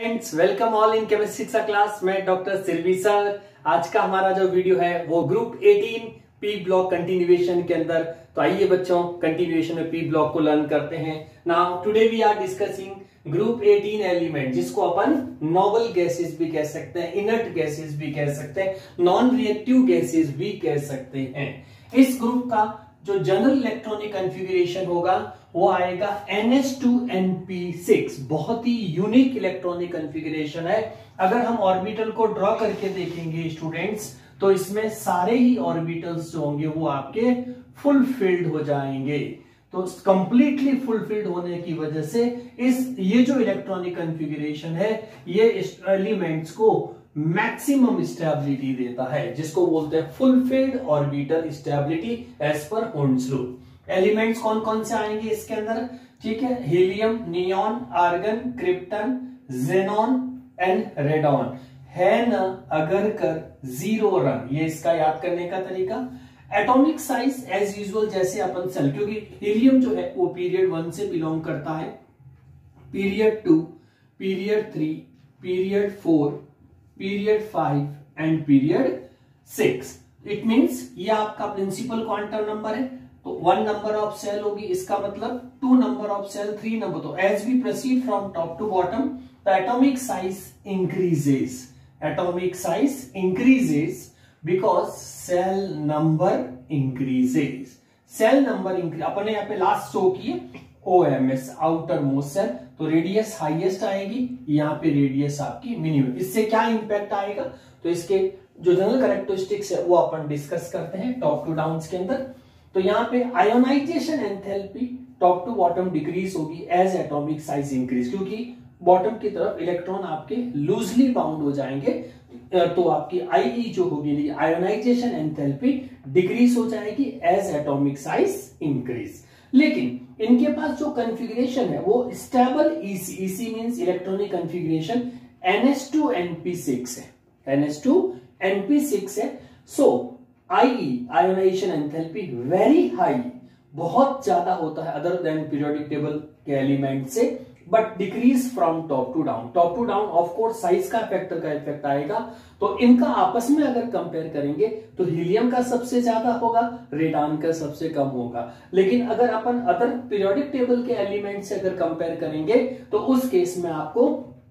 Friends, welcome all in chemistry शिक्षा class में doctor Silvi sir. आज का हमारा जो वीडियो है वो ग्रुप 18 पी ब्लॉक कंटिन्यूएशन के अंदर। तो आइए बच्चों, कंटिन्यूएशन में पी ब्लॉक को लर्न करते हैं। Now today we are discussing group 18 element, जिसको अपन नोबल गैसेस भी कह सकते हैं, इनर्ट गैसेस भी कह सकते हैं, नॉन रिएक्टिव गैसेस भी कह सकते हैं। इस ग्रुप का जो जनरल इलेक्ट्रॉनिक कॉन्फ़िगरेशन होगा वो आएगा NH2NP6। बहुत ही यूनिक इलेक्ट्रॉनिक कॉन्फ़िगरेशन है। अगर हम ऑर्बिटल को ड्रॉ करके देखेंगे स्टूडेंट्स, तो इसमें सारे ही ऑर्बिटल्स जो होंगे वो आपके फुलफिल्ड हो जाएंगे। तो कंप्लीटली फुलफिल्ड होने की वजह से ये जो इलेक्ट्रॉनिक कॉन्फ़िगरेशन है ये एलिमेंट्स को मैक्सिमम स्टेबिलिटी देता है, जिसको बोलते हैं fulfilled orbital stability as per होर्न्स law. Elements कौन कौन से आएंगे इसके अंदर, ठीक है? Helium, neon, argon, krypton, xenon and radon. है ना अगर कर जीरो रन, ये इसका याद करने का तरीका। एटॉमिक साइज एज यूजुअल जैसे अपन सेल, क्योंकि हीलियम जो है वो पीरियड 1 से बिलोंग करता है, period 2, period 3, period 4, period 5 and period 6। It means ये आपका प्रिंसिपल क्वांटम नंबर है। तो 1 नंबर ऑफ सेल होगी, इसका मतलब 2 नंबर ऑफ सेल, 3 नंबर। तो as we proceed from top to bottom, the atomic size increases. Atomic size increases because shell number increases. Shell number increase, अपने यहाँ पे last show किए OMS, आउटर मोस्ट सेल। तो radius highest आएगी, यहाँ पे radius आपकी मिनिमम। इससे क्या इंपैक्ट आएगा, तो इसके जो जनरल कैरेक्टरिस्टिक्स है वो अपन डिस्कस करते हैं टॉप टू डाउन के अंदर। तो यहाँ पे ionization enthalpy top to bottom decrease होगी एज एटॉमिक साइज इंक्रीज, क्योंकि बॉटम की तरफ इलेक्ट्रॉन आपके लूजली बाउंड हो जाएंगे। तो आपकी IE जो होगी, आयोनाइजेशन एंथैल्पी डिक्रीज हो जाएगी एज एटॉमिक साइज इंक्रीज। लेकिन इनके पास जो कॉन्फ़िगरेशन है वो stable EC means electronic configuration NH2NP6 है, NH2NP6 है। So IE ionization enthalpy very high, बहुत ज्यादा होता है अदर देन पीरियोडिक टेबल के एलिमेंट से, but decrease from top to down. Top to down of course size का फैक्टर का इफेक्ट आएगा। तो इनका आपस में अगर कंपेयर करेंगे तो हीलियम का सबसे ज्यादा होगा, रेडॉन का सबसे कम होगा। लेकिन अगर अपन अदर पीरियोडिक टेबल के एलिमेंट से अगर कंपेयर करेंगे तो उस केस में आपको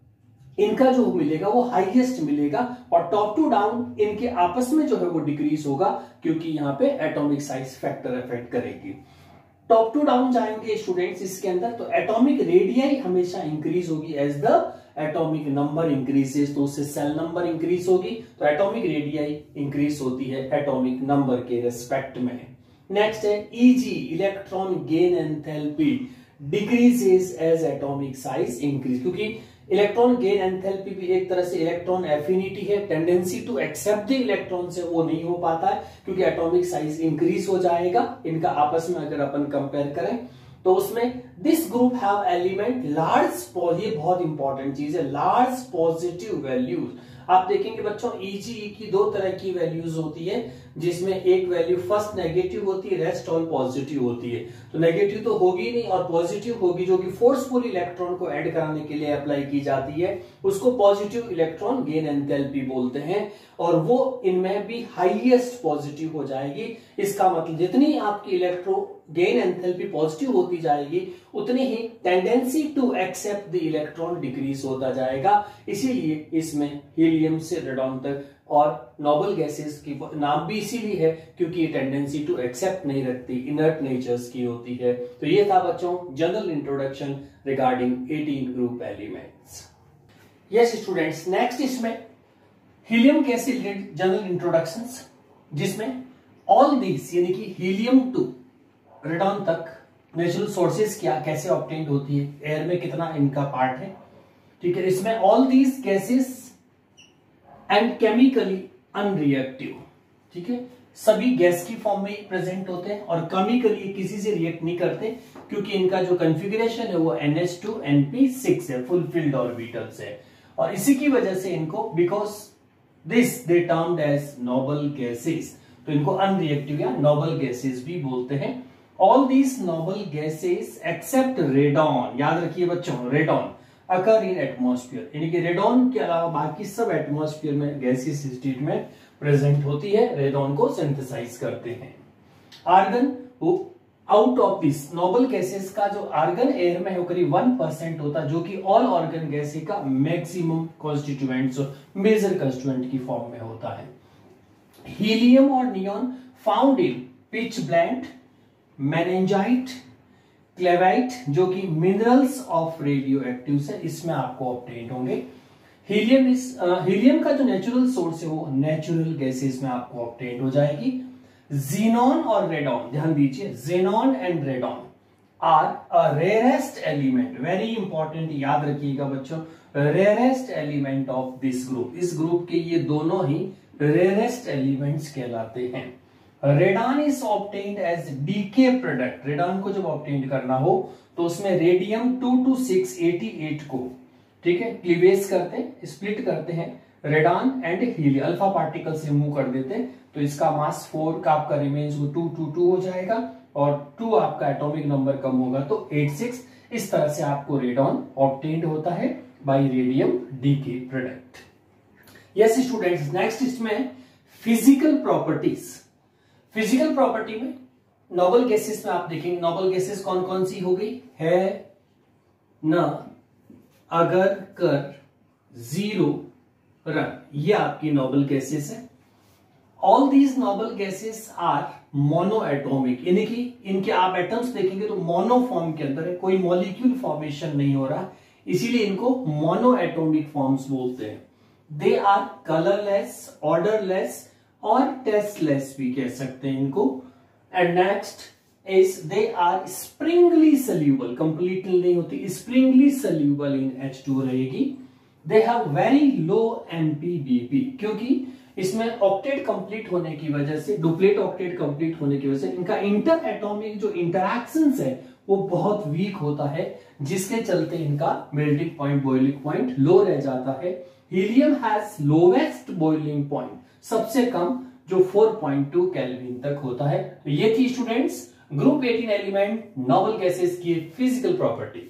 इनका जो मिलेगा वो हाईएस्ट मिलेगा, और टॉप टू डाउन इनके आपस में जो है वो डिक्रीज होगा, क्योंकि यहाँ पे एटॉमिक साइज फैक्टर इफेक्ट करेगी। टॉप टू डाउन जाएंगे स्टूडेंट्स इसके अंदर, तो एटॉमिक रेडियाई हमेशा इंक्रीज होगी as the atomic number increases. तो उससे सेल नंबर इंक्रीज होगी, तो एटॉमिक रेडियाई इंक्रीज होती है एटॉमिक नंबर के रेस्पेक्ट में। नेक्स्ट है EG, electron gain enthalpy decreases as atomic size increase, क्योंकि इलेक्ट्रॉन गेन एंथैल्पी भी एक तरह से इलेक्ट्रॉन एफिनिटी है, tendency to accept the electron से वो नहीं हो पाता है, क्योंकि एटॉमिक साइज इंक्रीज हो जाएगा इनका आपस में अगर अपन कंपेयर करें। तो उसमें this group have element large, ये बहुत इंपॉर्टेंट चीज है, लार्ज पॉजिटिव वैल्यूज। आप देखेंगे बच्चों EG की 2 तरह की वैल्यूज होती है, जिसमें एक वैल्यू फर्स्ट नेगेटिव होती है, रेस्ट ऑल पॉजिटिव होती है। तो नेगेटिव तो होगी नहीं और पॉजिटिव होगी, जो कि फोर्सफुल इलेक्ट्रॉन को ऐड कराने के लिए अप्लाई की जाती है, उसको पॉजिटिव इलेक्ट्रॉन गेन एंथैल्पी बोलते हैं। और वो इनमें भी हाईएस्ट पॉजिटिव हो जाएगी। इसका मतलब जितनी आपकी इलेक्ट्रो गेन एंथैल्पी पॉजिटिव होती जाएगी, उतनी ही tendency to accept the electron decrease होता जाएगा। इसीलिए इसमें हीलियम से रेडॉन तक और नोबल गैसेस की नाम भी इसीलिए है, क्योंकि ये टेंडेंसी टू एक्सेप्ट नहीं रखती, इनर्ट नेचर्स की होती है। तो ये था बच्चों general introduction regarding 18 group elements. Yes students, next इसमें हीलियम गैस से रिलेटेड जनरल इंट्रोडक्शंस, जिसमें ऑल दिस यानी कि हीलियम टू रेडॉन तक नेचुरल सोर्सेज क्या कैसे ऑब्टेन्ड होती है, एयर में कितना इनका पार्ट है, ठीक है? इसमें all these gases and chemically unreactive, ठीक है? सभी गैस की फॉर्म में प्रेजेंट होते हैं और केमिकली किसी से रिएक्ट नहीं करते, क्योंकि इनका जो कॉन्फ़िगरेशन है वो NH2NP6 है, फुलफिल्ड ऑर्बिटल्स है। और इसी की वजह से इनको because this they termed as noble gases, तो इनको अनरिएक्टिव या नोबल गैसेस भी बोलते हैं। All these noble gases except radon, याद रखिए बच्चों, रेडॉन अकर इन एटमॉस्फेयर, यानी कि रेडॉन के अलावा बाकी सब एटमॉस्फेयर में गैसियस स्टेट में प्रेजेंट होती है, रेडॉन को सिंथेसाइज करते हैं। आर्गन, वो out of this noble gases का जो आर्गन एयर में है वो करीब 1% होता है, जो कि ऑल ऑर्गन गैसेस का मैक्सिमम कॉन्स्टिट्यूएंट्स मेजर कॉन्स्टिट्यूएंट की फॉर्म में होता है। हीलियम और neon found in pitchblende, monazite, cleveite, जो कि मिनरल्स ऑफ रेडियो एक्टिव है, इसमें आपको ऑब्टेन होंगे। हीलियम का जो नेचुरल सोर्स है वो नेचुरल गैसेस में आपको ऑब्टेन हो जाएगी। जीनॉन और रेडॉन, ध्यान दीजिए, xenon and radon are a rarest element, very important, याद रखिएगा बच्चों, rarest element of this group, इस ग्रुप के ये दोनों ही रेयरेस्ट एलिमेंट्स कहलाते हैं। Radon is obtained as decay product, radon को जब ऑब्टेन करना हो तो उसमें रेडियम 22688 को, ठीक है, क्लीवेज करते हैं, स्प्लिट करते हैं, radon and helium alpha particle से मूव कर देते हैं, तो इसका मास 4 का आपका रिमेन्स 222 हो जाएगा और 2 आपका एटॉमिक नंबर कम होगा तो 86। इस तरह से आपको रेडॉन ऑब्टेन्ड होता है by radium decay product. Yes students, next इसमें फिजिकल प्रॉपर्टीज। फिजिकल प्रॉपर्टी में नोबल गैसेस में आप देखेंगे, नोबल गैसेस कौन कौन सी हो गई है, न, अगर, कर, जीरो, रन, ये आपकी नोबल गैसेस है। All these noble gases are monoatomic, यानी कि इनके आप एटम्स देखेंगे तो मोनो फॉर्म के अंदर है, कोई मॉलिक्यूल फॉर्मेशन नहीं हो रहा, इसीलिए इनको मोनो एटोमिक फॉर्म्स बोलते हैं। दे आर कलरलेस, ऑर्डरलेस और टेस्टलेस भी कह सकते हैं इनको। And next is they are sparingly soluble, completely नहीं होती, स्प्रिंगली सोल्यूबल इन H2 रहेगी। They have very low MPDP, क्योंकि इसमें ऑक्टेट कंप्लीट होने की वजह से, डुप्लेट ऑक्टेट कंप्लीट होने की वजह से इनका इंटर एटॉमिक जो इंटरैक्शंस है वो बहुत वीक होता है, जिसके चलते इनका melting point, boiling point low रह जाता है। Helium has lowest boiling point, सबसे कम, जो 4.2 केल्विन तक होता है। तो ये थी students group 18 element noble gases की physical property.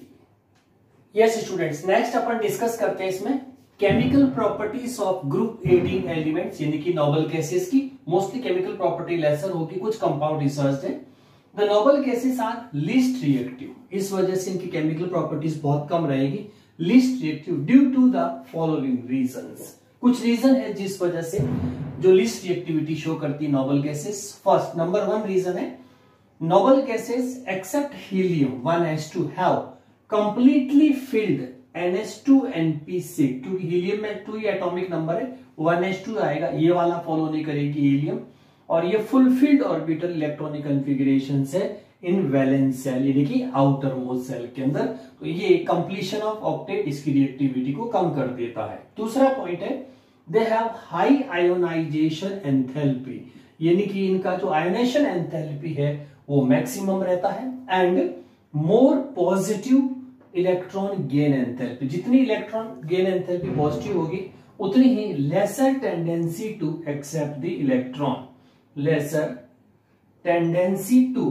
Yes students, next अपन डिस्कस करते हैं इसमें chemical properties of group 18 elements, यानी कि नोबल गैसेस की। मोस्टली केमिकल प्रॉपर्टी लेसर होगी, कुछ कंपाउंड रिसर्च है। The noble gases are least reactive, इस वजह से इनकी केमिकल प्रॉपर्टीज बहुत कम रहेगी। Least reactive due to the following reasons, कुछ रीजन है जिस वजह से जो लीस्ट रिएक्टिविटी शो करती है noble gases. First, number 1 reason है noble gases except helium 1s2 have completely filled NH2NP6, क्योंकि हीलियम में 2 ही एटॉमिक नंबर है, 1s2 आएगा, ये वाला फॉलो नहीं करेगी हीलियम। और ये फुलफिल्ड ऑर्बिटल इलेक्ट्रॉनिक कॉन्फ़िगरेशन है इन वैलेंस सेल, यानी कि आउटर मोस्ट सेल के अंदर, तो ये कंप्लीशन ऑफ ऑक्टेट इसकी रिएक्टिविटी को कम कर देता है। दूसरा पॉइंट है they have high ionization enthalpy, यानी कि इनका जो आयोनाइजेशन एंथैल्पी है वो मैक्सिमम रहता है। And more positive electron gain enthalpy, जितनी इलेक्ट्रॉन गेन एंथैल्पी पॉजिटिव होगी उतनी ही lesser tendency to accept the electron, lesser tendency to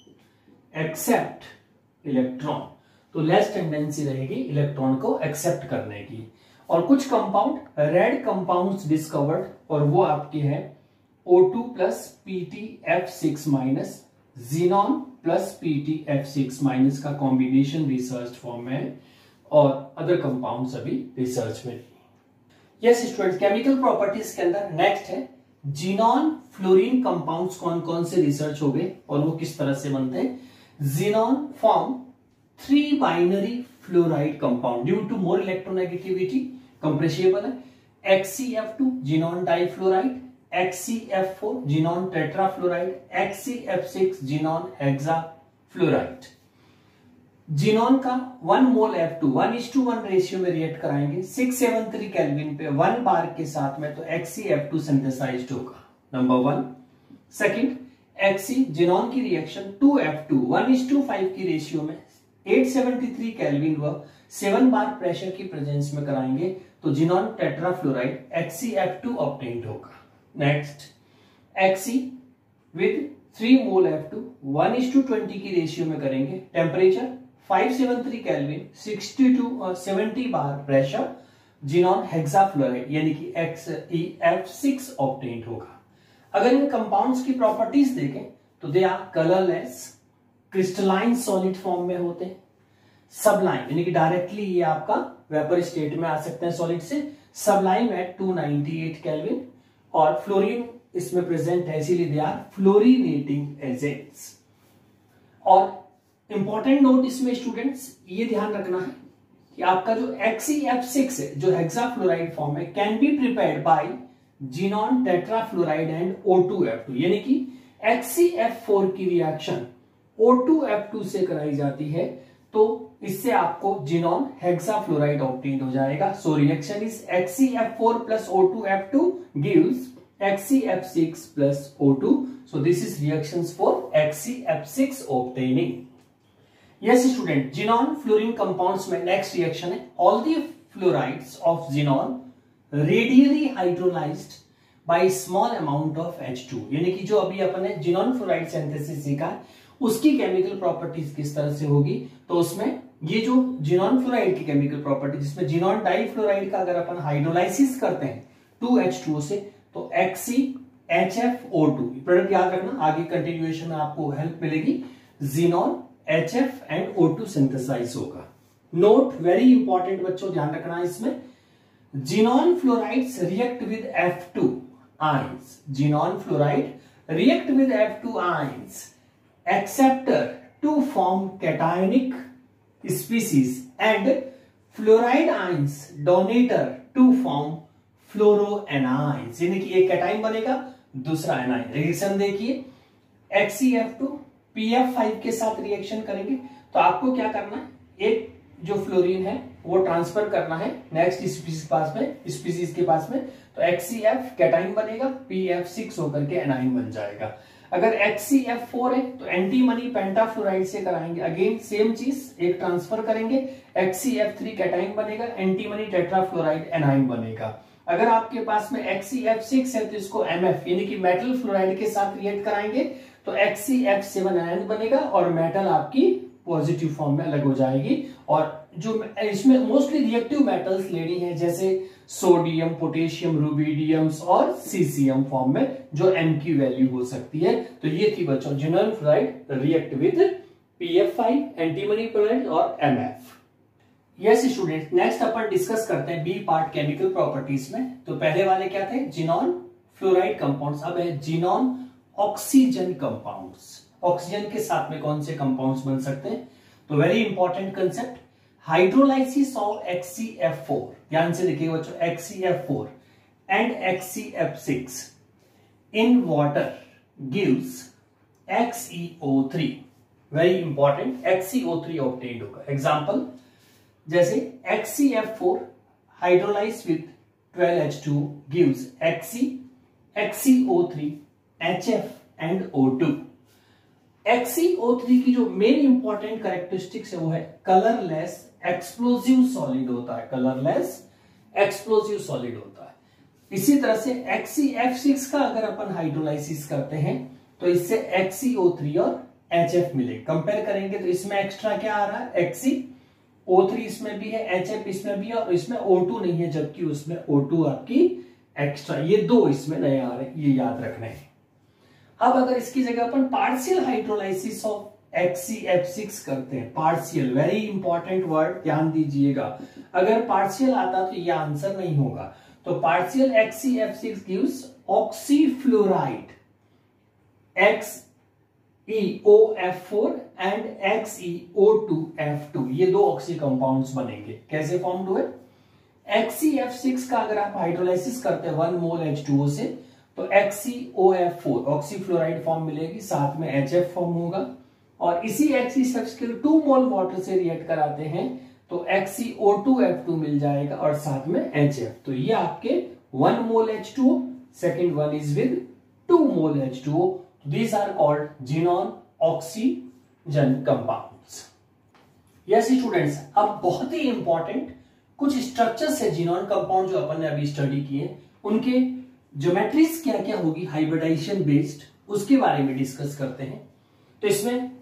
accept electron, तो लेस टेंडेंसी रहेगी इलेक्ट्रॉन को एक्सेप्ट करने की। और कुछ कंपाउंड रेड कंपाउंड्स डिस्कवर्ड, और वो आपके हैं O2 plus PtF6 minus, xenon plus PtF6 minus का कॉम्बिनेशन रिसर्च फॉर्म में है, और अदर कंपाउंड्स अभी रिसर्च में नहीं। यस स्टूडेंट्स, केमिकल प्रॉपर्टीज के अंदर नेक्स्ट है जीनॉन फ्लोरीन कंपाउंड्स कौन कौन से रिसर्च हो गए और वो किस तरह से बनते हैं। Xenon form 3 binary fluoride compound due to more electronegativity, compressible है। XCF2 xenon difluoride, XCF4 xenon tetrafluoride, XCF6 xenon hexafluoride. Xenon का 1 मोल F2 1:1 रेशियो में रिएक्ट कराएंगे 673 केल्विन पे 1 बार के साथ में, तो XCF2 सिंथेसाइज्ड होगा, नंबर 1। सेकंड, XC जीनॉन की रिएक्शन 2F2 1:5 की रेशियो में 873 केल्विन व 7 बार प्रेशर की प्रेजेंस में कराएंगे, तो जीनॉन टेट्राफ्लोराइड XCF2 ऑब्टेन्ड होगा। Next, XC with 3 mole F2 1:20 की रेशियो में करेंगे, temperature 573 kelvin 60 to 70 bar pressure xenon hexafluoride यानी कि XeF6 ऑब्टेन्ड होगा। अगर इन कंपाउंड्स की प्रॉपर्टीज देखें तो they are colourless, crystalline solid form में होते हैं, सबलाइम यानी कि डायरेक्टली ये आपका वेपर स्टेट में आ सकते हैं सॉलिड से, सबलाइम एट 298 केल्विन, और फ्लोरीन इसमें प्रेजेंट है इसीलिए दे आर फ्लोरीनेटिंग एजेंट्स। और इंपॉर्टेंट नोट इसमें स्टूडेंट्स ये ध्यान रखना है कि आपका जो XeF6 है जो हेक्साफ्लोराइड फॉर्म है can be prepared by xenon tetrafluoride and O2F2 यानी कि XeF4 की रिएक्शन O2F2 से कराई जाती है तो इससे आपको जिनॉन हेक्साफ्लोराइड ऑब्टेन हो जाएगा। So reaction is XeF4 plus O2F2 gives XeF6 plus O2. So this is reactions for XeF6 obtaining. Yes student, xenon fluorine compounds में next reaction है all the fluorides of xenon radially hydrolyzed by small amount of H2 यानी कि जो अभी अपन ने xenon fluoride synthesis सीखा उसकी chemical properties किस तरह से होगी, तो उसमें ये जो xenon fluoride की केमिकल प्रॉपर्टी जिसमें xenon डाइफ्लोराइड का अगर अपन हाइड्रोलाइसिस करते हैं 2H2O से तो XeHFO2 प्रोडक्ट याद रखना, आगे कंटिन्यूएशन में आपको हेल्प मिलेगी, xenon HF and O2 synthesize होगा। नोट वेरी इंपॉर्टेंट बच्चों ध्यान रखना है इसमें, xenon fluorides react with F2 ions, xenon fluoride react with F2 ions acceptor to form cationic species and fluoride ions donator to form fluoroanions यानी कि एक cation बनेगा दूसरा एनाइन। रिएक्शन देखिए XeF2 PF5 के साथ रिएक्शन करेंगे तो आपको क्या करना है, एक जो फ्लोरीन है वो ट्रांसफर करना है नेक्स्ट स्पीसीज के पास में, तो XeF कैटाइन बनेगा, PF6 होकर के एनाइन बन जाएगा। अगर XeF4 है तो एंटीमनी पेंटाफ्लोराइड से कराएंगे, अगेन सेम चीज, एक ट्रांसफर करेंगे, XeF3 कैटाइन बनेगा, एंटीमनी टेट्राफ्लोराइड एनाइन बनेगा। अगर आपके पास में XeF6 है तो इसको MF यानी कि मेटल फ्लोराइड के साथ रिएक्ट कराएंगे तो XeF7 आयन बनेगा और मेटल आपकी पॉजिटिव फॉर्म में अलग हो जाएगी। और जो इसमें मोस्टली रिएक्टिव मेटल्स लेनी है जैसे सोडियम, पोटेशियम, रुबिडियम्स और सीसियम फॉर्म में जो M की वैल्यू हो सकती है। तो ये थी बच्चों xenon fluoride react with PF5 antimony fluoride और MF। यस स्टूडेंट, नेक्स्ट अपन डिस्कस करते हैं बी पार्ट केमिकल प्रॉपर्टीज में। तो पहले वाले क्या थे, जिनॉन फ्लोराइड कंपाउंड्स, अब है जिनॉन ऑक्सीजन कंपाउंड्स। ऑक्सीजन के साथ में कौन से कंपाउंड्स बन सकते हैं, तो very important concept, hydrolysis of XeF4, ध्यान से देखिए बच्चों, XeF4 and XeF6 in water gives XeO3, very important, XeO3 obtained होगा। एग्जांपल जैसे XeF4 hydrolyse with 12H2 gives XeO3 HF and O2। XeO3 की जो मेन इंपॉर्टेंट कैरेक्टरिस्टिक्स है वो है कलरलेस एक्सप्लोजिव सॉलिड होता है, कलरलेस एक्सप्लोजिव सॉलिड होता है। इसी तरह से XeF6 का अगर अपन हाइड्रोलाइसिस करते हैं तो इससे XeO3 और HF मिले, कंपेयर करेंगे तो इसमें एक्स्ट्रा क्या आ रहा है, XeO3 इसमें भी है, HF इसमें भी है और इसमें O2 नहीं है, जबकि उसमें O2 आपकी एक्स्ट्रा, ये दो इसमें नए आ रहे हैं, ये याद रखना है। अब अगर इसकी जगह अपन पार्शियल हाइड्रोलाइसिस ऑफ XeF6 करते हैं, पार्शियल, वेरी इंपॉर्टेंट वर्ड ध्यान दीजिएगा, अगर पार्शियल आता तो ये आंसर नहीं होगा। तो partial XeF6 gives ऑक्सीफ्लोराइड XeOF4 and XeO2F2, ये दो ऑक्सी कंपाउंड्स बनेंगे। कैसे फॉर्म्ड हुए, XeF6 का अगर आप हाइड्रोलाइसिस करते हैं 1 मोल H2O से तो XeOF4 ऑक्सीफ्लोराइड फॉर्म मिलेगी, साथ में HF फॉर्म होगा। और इसी XeF6 के 2 मोल वाटर से रिएक्ट कराते हैं तो XeO2F2 मिल जाएगा और साथ में HF। तो ये आपके 1 mole H2O, second one is with 2 mole H2O। These are called xenon oxygen compounds. Yes students, अब बहुत ही इंपॉर्टेंट कुछ स्ट्रक्चर्स है जिनॉन कंपाउंड जो अपन ने अभी स्टडी किए, उनके ज्योमेट्रीज क्या क्या होगी हाइब्रिडाइजेशन बेस्ड, उसके बारे में डिस्कस करते हैं। तो इसमें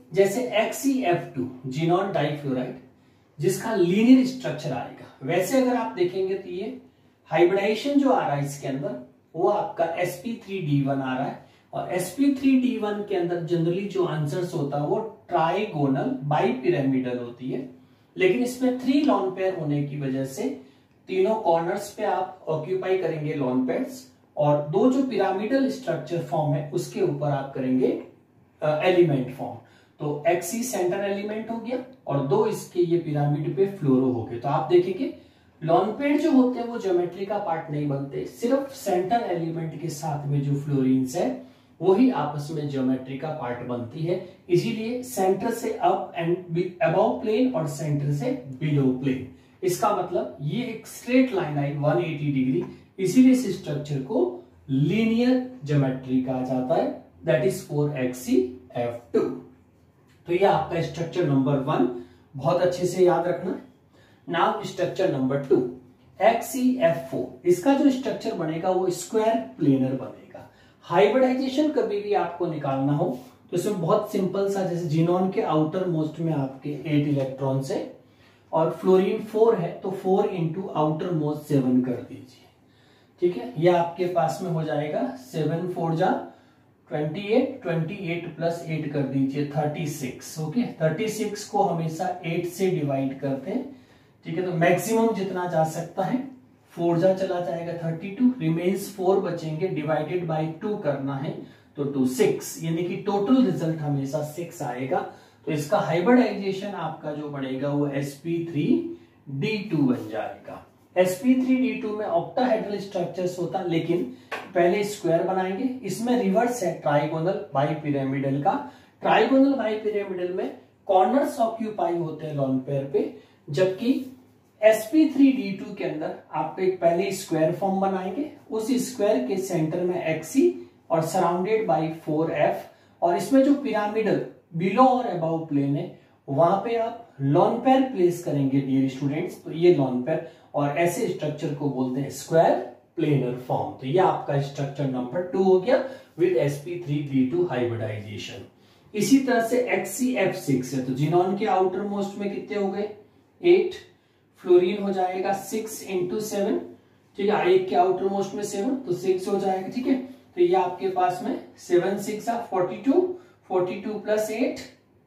जैसे XeF2 जिनॉन डाइफ्लोराइड जिसका लीनियर स्ट्रक्चर आएगा, वैसे अगर आप देखेंगे तो ये हाइब्रिडाइजेशन जो आ रहा है इसके अंदर वो आपका sp3d1 आ रहा है, और sp3d1 के अंदर जनरली जो आंसर्स होता है वो ट्राइगोनल बाइपिरामिडल होती है, लेकिन इसमें 3 लॉन पेयर होने की वजह से तीनों कॉर्नर्स पे आप ऑक्यूपाई करेंगे लॉन पेयर्स, और 2 जो पिरामिडल स्ट्रक्चर फॉर्म है उसके ऊपर आप करेंगे एलिमेंट फॉर्म। तो Xe सेंटर एलिमेंट हो गया और 2 इसके ये पिरामिड पे फ्लोरो हो गए। तो आप देखेंगे लॉन पेयर जो होते हैं वो ज्योमेट्री का पार्ट नहीं बनते, सिर्फ सेंटर एलिमेंट के साथ में जो फ्लोरीन्स है वही आपस में ज्योमेट्री का पार्ट बनती है। इसीलिए सेंटर से अप एंड अबव प्लेन और सेंटर से बिलो प्लेन, इसका मतलब ये एक स्ट्रेट लाइन आई 180 डिग्री, इसीलिए इस स्ट्रक्चर को लीनियर ज्योमेट्री कहा जाता है, दैट इज फॉर XeF2। तो ये आपका स्ट्रक्चर नंबर 1 बहुत अच्छे से याद रखना। नाउ स्ट्रक्चर नंबर 2 XeF4, इसका जो स्ट्रक्चर बनेगा वो स्क्वायर प्लेनर बनेगा। हाइब्रिडाइजेशन कभी भी आपको निकालना हो तो इसमें बहुत सिंपल सा, जैसे जिनॉन के आउटर मोस्ट में आपके 8 इलेक्ट्रॉन्स है और फ्लोरीन 4 है तो 4 इंटू आउटर मोस्ट 7 कर दीजिए, ठीक है। ये आपके पास में हो जाएगा 7 4 जा 28, 28 प्लस 8 कर दीजिए 36, ओके। 36 को हमेशा 8 से डिवाइड करते हैं, ठीक है। तो मैक्सिमम जितना जा सकता है 4 जा चला जाएगा 32, रिमेन्स 4 बचेंगे, डिवाइडेड बाय 2 करना है तो 2 6, यानी कि टोटल रिजल्ट हमेशा 6 आएगा। तो इसका हाइब्रिडाइजेशन आपका जो बनेगा वो sp3d2 बन जाएगा। sp3d2 में ऑक्टाहेड्रल स्ट्रक्चर्स होता है, लेकिन पहले स्क्वायर बनाएंगे। इसमें रिवर्स है ट्राइगोनल बाइपिरामिडल का। ट्राइगोनल बाइपिरामिडल में कॉर्नर्स ऑक्यूपाई होते हैं लॉन पेयर पे, जबकि sp3d2 के अंदर आप एक पहले स्क्वायर फॉर्म बनाएंगे, उस स्क्वायर के सेंटर में Xe और सराउंडेड बाय 4f, और इसमें जो पिरामिडल बिलो और अबव प्लेन है वहां पे आप लॉन पेयर प्लेस करेंगे डियर स्टूडेंट्स। तो ये लॉन पेयर, और ऐसे स्ट्रक्चर को बोलते हैं स्क्वायर प्लेनर फॉर्म। तो ये आपका स्ट्रक्चर नंबर 2 हो गया विद sp3d2 हाइब्रिडाइजेशन। इसी तरह से XeF6 है, तो जिनॉन के आउटर मोस्ट में कितने हो गए 8, फ्लोरीन हो जाएगा 6 इंटू 7, ठीक है। एक के आउटर मोस्ट में 7 तो 6 हो जाएगा, ठीक है। तो ये आपके पास में 7 6 42, 42 प्लस 8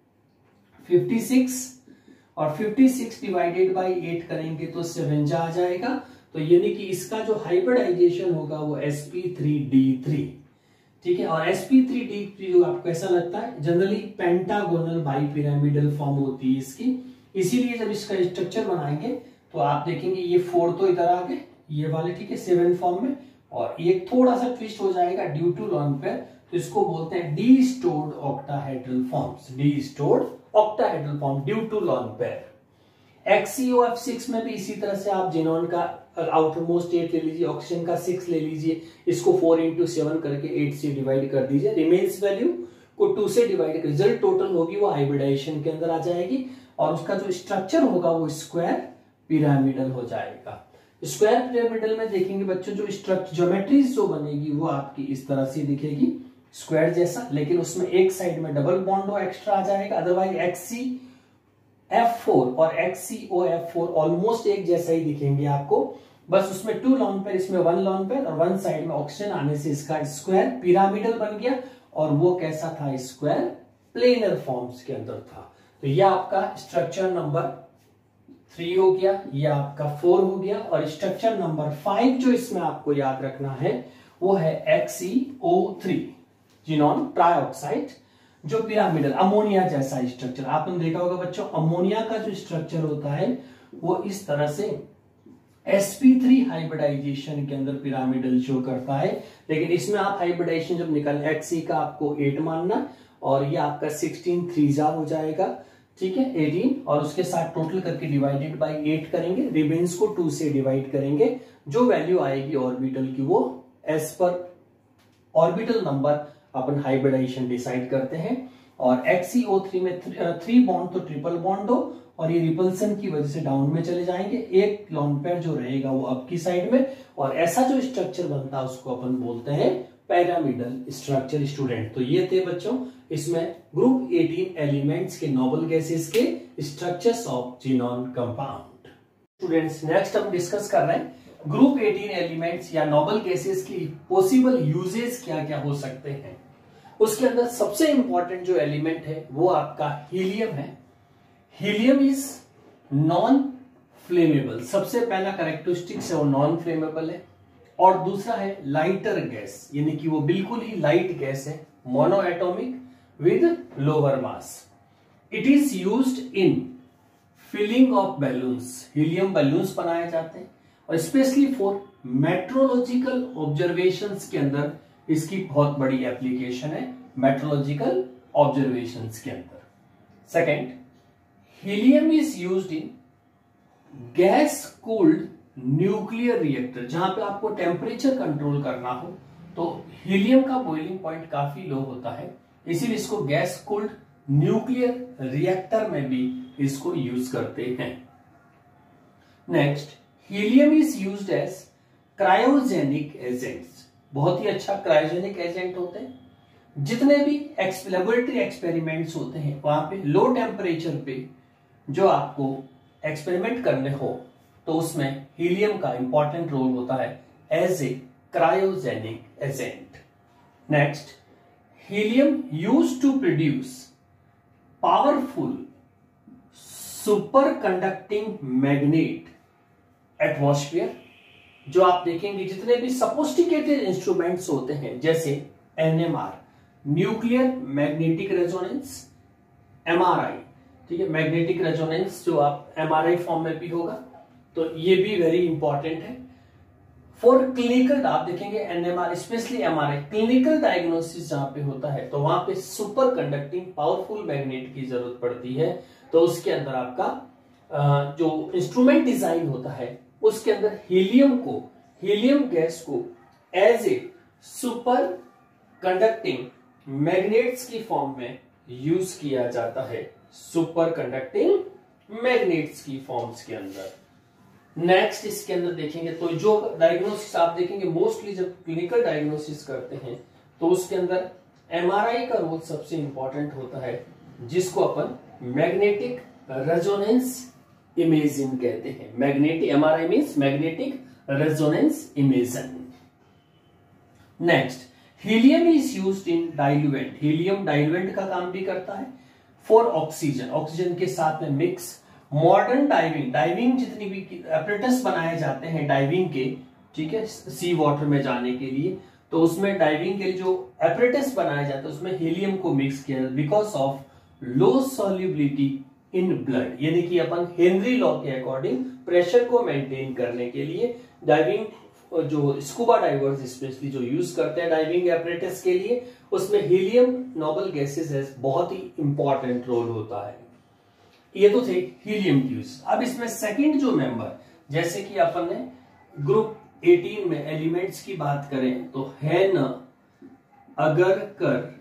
56, और 56 डिवाइडेड बाय 8 करेंगे तो 7 जा आ जाएगा। तो यानी कि इसका जो हाइब्रिडाइजेशन होगा वो sp3d3, ठीक है। और sp3d3 जो आपको ऐसा लगता है जनरली पेंटागोनल बाइपिरामिडल फॉर्म होती है इसकी, इसीलिए जब इसका स्ट्रक्चर बनाएंगे तो आप देखेंगे ये 4 तो इधर आ गए ये वाले, ठीक है, 7 फॉर्म में, और ये थोड़ा सा ट्विस्ट हो जाएगा ड्यू टू लॉन पेयर, तो इसको बोलते हैं distorted octahedral forms, distorted octahedral form due to lone pair. XeOF6 में भी इसी तरह से आप जिनॉन का आउटर मोस्ट 8 ले लीजिए, ऑक्सीजन का 6 ले लीजिए, इसको 4 इंटू 7 करके 8 से डिवाइड कर दीजिए, रिमेन्स वैल्यू को 2 से डिवाइड कर, रिजल्ट टोटल होगी वो हाइब्रिडाइजेशन के अंदर आ जाएगी, और उसका जो स्ट्रक्चर होगा वो स्क्वायर पिरामिडल हो जाएगा। स्क्वायर पिरामिडल में देखेंगे बच्चों जो स्ट्रक्चर ज्योमेट्री जो बनेगी वो आपकी इस तरह से दिखेगी स्क्वायर जैसा, लेकिन उसमें एक साइड में डबल बॉन्ड एक्स्ट्रा आ जाएगा। अदरवाइज XeF4 और XeOF4 ऑलमोस्ट एक जैसा ही दिखेंगे आपको, बस उसमें 2 लॉन पेयर, इसमें 1 लॉन पेयर, और 1 साइड में ऑक्सीजन आने से इसका स्क्वायर पिरामिडल बन गया, और वो कैसा था स्क्वायर प्लेनर फॉर्म्स के अंदर था। तो ये आपका स्ट्रक्चर नंबर 3 हो गया, ये आपका 4 हो गया, और स्ट्रक्चर नंबर 5 जो इसमें आपको याद रखना है वो है XeO3 जिनॉन ट्राइऑक्साइड, जो पिरामिडल अमोनिया जैसा स्ट्रक्चर। आपने देखा होगा बच्चों अमोनिया का जो स्ट्रक्चर होता है वो इस तरह से sp3 हाइब्रिडाइजेशन के अंदर पिरामिडल शो करता है, लेकिन इसमें आप हाइब्रिडाइजेशन जब निकाल Xe का आपको 8 मानना, और ये आपका 16 3 हो जाएगा, ठीक है 18, और उसके साथ टोटल करके डिवाइडेड बाय 8 करेंगे, रिमेन्स को 2 से डिवाइड करेंगे, जो वैल्यू आएगी ऑर्बिटल की वो एज पर ऑर्बिटल नंबर अपन हाइब्रिडाइजेशन डिसाइड करते हैं। और XeO3 में 3 बॉन्ड तो ट्रिपल बॉन्ड हो, और ये रिपल्सन की वजह से डाउन में चले जाएंगे, एक लॉन पेयर जो रहेगा वो अप की साइड में, और ऐसा जो स्ट्रक्चर बनता है उसको अपन बोलते हैं पिरामिडल स्ट्रक्चर। स्टूडेंट तो ये थे बच्चों इसमें ग्रुप 18 एलिमेंट्स के नोबल गैसेस के structures of xenon compound. Students, next हम डिस्कस कर रहे हैं ग्रुप 18 एलिमेंट्स या नोबल गैसेस की पॉसिबल यूजेस क्या क्या हो सकते हैं। उसके अंदर सबसे इंपॉर्टेंट जो एलिमेंट है वो आपका हीलियम है। हीलियम इज नॉन फ्लेमेबल, सबसे पहला कैरेक्टरिस्टिक्स है वो नॉन फ्लेमेबल है। और दूसरा है लाइटर गैस, यानी कि वो बिल्कुल ही लाइट गैस है, mono atomic with lower mass. It is used in filling of balloons, helium balloons बनाए जाते हैं और स्पेशली फॉर मेट्रोलॉजिकल ऑब्जर्वेशंस के अंदर इसकी बहुत बड़ी एप्लीकेशन है, मेट्रोलॉजिकल ऑब्जर्वेशंस के अंदर। Second, helium is used in gas cooled nuclear reactor, जहां पे आपको टेम्परेचर कंट्रोल करना हो तो हीलियम का बॉइलिंग पॉइंट काफी लो होता है, इसीलिए इसको गैस कूल्ड न्यूक्लियर रिएक्टर में भी इसको यूज करते हैं। Next, helium is used as cryogenic agents, बहुत ही अच्छा क्रायोजेनिक एजेंट होते हैं। जितने भी लेबोरेटरी एक्सपेरिमेंट्स होते हैं वहां पे लो टेम्परेचर पे जो आपको एक्सपेरिमेंट करने हो तो उसमें हीलियम का इंपॉर्टेंट रोल होता है as a cryogenic agent. Next, helium used to produce powerful super conducting magnet atmosphere. जो आप देखेंगे जितने भी सोफिस्टिकेटेड इंस्ट्रूमेंट्स होते हैं जैसे NMR, nuclear magnetic resonance, MRI, ठीक है, मैग्नेटिक रेजोनेंस जो आप MRI फॉर्म में भी होगा, तो ये भी वेरी इंपॉर्टेंट है फॉर क्लिनिकल। आप देखेंगे NMR specially MRI clinical diagnosis जहां पे होता है तो वहां पे सुपर कंडक्टिंग पावरफुल मैग्नेट की जरूरत पड़ती है, तो उसके अंदर आपका जो इंस्ट्रूमेंट डिजाइन होता है उसके अंदर हीलियम गैस को as a super conducting magnets की फॉर्म में यूज किया जाता है, सुपर कंडक्टिंग मैग्नेट्स की फॉर्म्स के अंदर। नेक्स्ट, इसके अंदर देखेंगे तो जो डायग्नोसिस आप देखेंगे मोस्टली जब क्लिनिकल डायग्नोसिस करते हैं तो उसके अंदर MRI का रोल सबसे इंपॉर्टेंट होता है, जिसको अपन मैग्नेटिक रेजोनेंस इमेजिंग कहते हैं। Magnetic MRI means magnetic resonance imaging. Next, helium is used in diluent, helium diluent का काम भी करता है फॉर ऑक्सीजन, ऑक्सीजन के साथ में मिक्स। मॉडर्न डाइविंग जितनी भी एपरेटस बनाए जाते हैं डाइविंग के, ठीक है, सी वाटर में जाने के लिए, तो उसमें डाइविंग के लिए जो एपरेटस बनाया जाता है उसमें हीलियम को मिक्स किया because of low solubility in blood, यानी कि अपन हेनरी लॉ के अकॉर्डिंग प्रेशर को मेंटेन करने के लिए डाइविंग जो स्कूबा डाइवर्स स्पेशली जो यूज करते हैं डाइविंग एपरेटस के लिए, उसमें हीलियम नोबल गैसेस है बहुत ही इंपॉर्टेंट रोल होता है। ये तो थे हीलियम की यूज। अब इसमें सेकंड जो मेंबर, जैसे कि अपन ने ग्रुप 18 में एलिमेंट्स की बात करें तो है न, अगर, कर,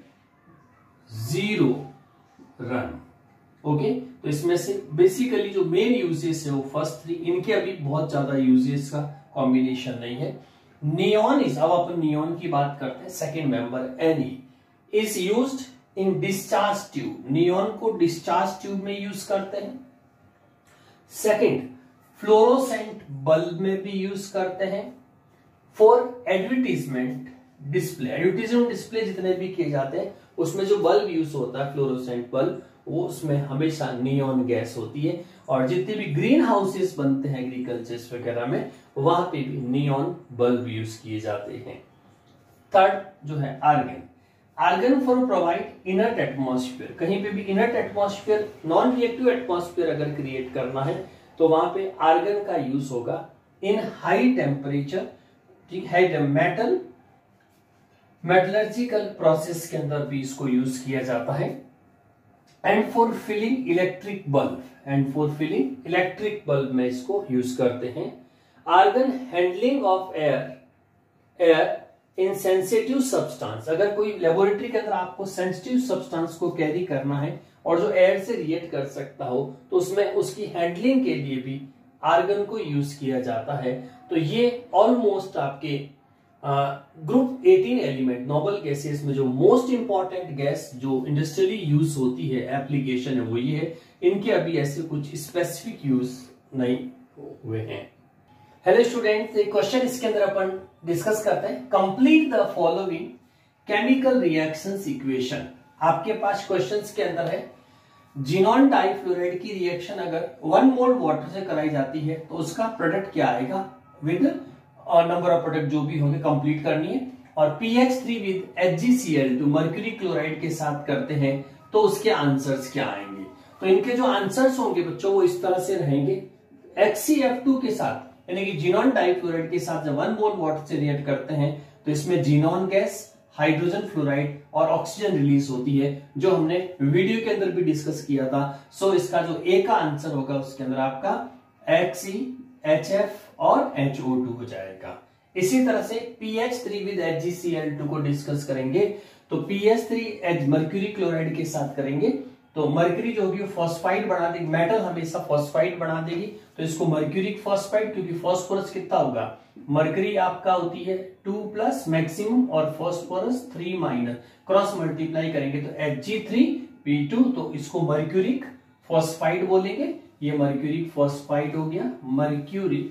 जीरो, रन। ओके, तो इसमें से बेसिकली जो मेन यूजेस है वो फर्स्ट 3, इनके अभी बहुत ज्यादा यूजेस का कॉम्बिनेशन नहीं है। नियॉन इज, अब अपन नियॉन की बात करते हैं, second member Ne is used in discharge tube, neon को डिस्चार्ज ट्यूब में यूज करते हैं। सेकेंड, फ्लोरोसेंट बल्ब में भी यूज करते हैं। For advertisement display, advertisement display जितने भी किए जाते हैं उसमें जो बल्ब यूज होता है फ्लोरोसेंट बल्ब, वो उसमें हमेशा नियॉन गैस होती है। और जितने भी ग्रीन हाउसेस बनते हैं एग्रीकल्चर वगैरह में वहां पे भी नियॉन बल्ब यूज किए जाते हैं। थर्ड जो है argon, argon for provide inert atmosphere, कहीं पे भी inert atmosphere, non reactive atmosphere अगर क्रिएट करना है तो वहां पे आर्गन का यूज होगा इन हाई टेम्परेचर, ठीक है, मेटलर्जिकल प्रोसेस के अंदर भी इसको यूज किया जाता है। And for filling electric bulb, and for filling electric bulb में इसको यूज करते हैं। Argon handling of air in sensitive substance, अगर कोई लेबोरेटरी के अंदर आपको सेंसिटिव सब्सटेंस को कैरी करना है और जो एयर से रिएक्ट कर सकता हो तो उसमें उसकी हैंडलिंग के लिए भी आर्गन को यूज किया जाता है। तो ये ऑलमोस्ट आपके ग्रुप 18 एलिमेंट नोबल गैसेस में जो मोस्ट इंपॉर्टेंट गैस जो इंडस्ट्रियली यूज होती है, एप्लीकेशन है, वो ये है। इनके अभी ऐसे कुछ स्पेसिफिक यूज नहीं हुए हैं। हेलो स्टूडेंट्स, एक क्वेश्चन इसके अंदर अपन डिस्कस करते हैं। Complete the following chemical reactions equation. आपके पास क्वेश्चंस के अंदर है जिनॉन डाइफ्लोराइड की रिएक्शन अगर 1 मोल वाटर से कराई जाती है तो उसका प्रोडक्ट क्या आएगा विद नंबर ऑफ प्रोडक्ट जो भी होंगे कंप्लीट करनी है। और PH3 with HgCl2 mercury chloride के साथ करते हैं तो उसके आंसर्स क्या आएंगे। तो इनके जो आंसर्स होंगे बच्चों वो इस तरह से रहेंगे। HCF2 के साथ यानी कि जिनॉन डाइफ्लोराइड के साथ जब 1 मोल वाटर से रिएक्ट करते हैं तो इसमें जिनॉन गैस, हाइड्रोजन फ्लोराइड और ऑक्सीजन रिलीज होती है, जो हमने वीडियो के अंदर भी डिस्कस किया था। सो इसका जो ए का आंसर होगा उसके अंदर आपका HCHF और HO2 हो जाएगा। इसी तरह से PH3 विद HgCl2 को डिस्कस करेंगे तो PH3 मर्क्यूरी क्लोराइड के साथ करेंगे तो मर्क्यूरी जो होगी फॉस्फाइड बना देगी, मेटल हमेशा फॉस्फाइड बना देगी तो इसको मर्क्यूरिक फॉस्फाइड, क्योंकि फॉस्फोरस कितना होगा, मर्क्यूरी आपका होती है 2+ मैक्सिमम और फॉस्फोरस 3-, क्रॉस मल्टीप्लाई करेंगे तो Hg3P2, तो इसको मर्क्यूरिक फॉस्फाइड बोलेंगे। ये मर्क्यूरिक फॉस्फाइड हो गया, मर्क्यूरिक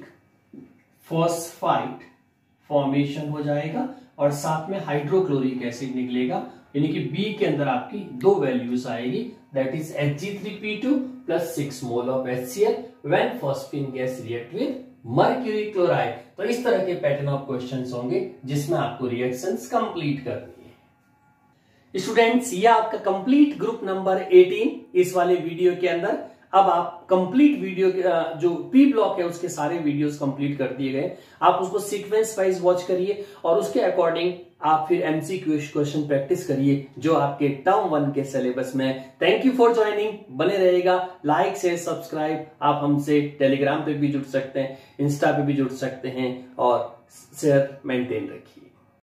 फॉस्फाइड फॉर्मेशन हो जाएगा और साथ में हाइड्रोक्लोरिक एसिड निकलेगा, यानी कि बी के अंदर आपकी 2 वैल्यूज आएगी, that is Hg3P2 plus 6 mole of HCl when phosphine gas react with mercury chloride. तो इस तरह के पैटर्न ऑफ क्वेश्चंस होंगे जिसमें आपको रिएक्शंस कंप्लीट करनी है। स्टूडेंट्स, ये आपका कंप्लीट ग्रुप नंबर 18 इस वाले वीडियो के अंदर। अब आप कंप्लीट वीडियो जो पी ब्लॉक है उसके सारे वीडियोस कंप्लीट कर दिए गए। आप उसको सीक्वेंस वाइज वॉच करिए और उसके अकॉर्डिंग आप फिर MCQ क्वेश्चन प्रैक्टिस करिए जो आपके टर्म 1 के सिलेबस में। Thank you for joining. बने रहेगा, लाइक शेयर सब्सक्राइब। आप हमसे टेलीग्राम पे भी जुड़ सकते हैं, इंस्टा पे भी जुड़ सकते हैं और शेयर मेंटेन रखिए।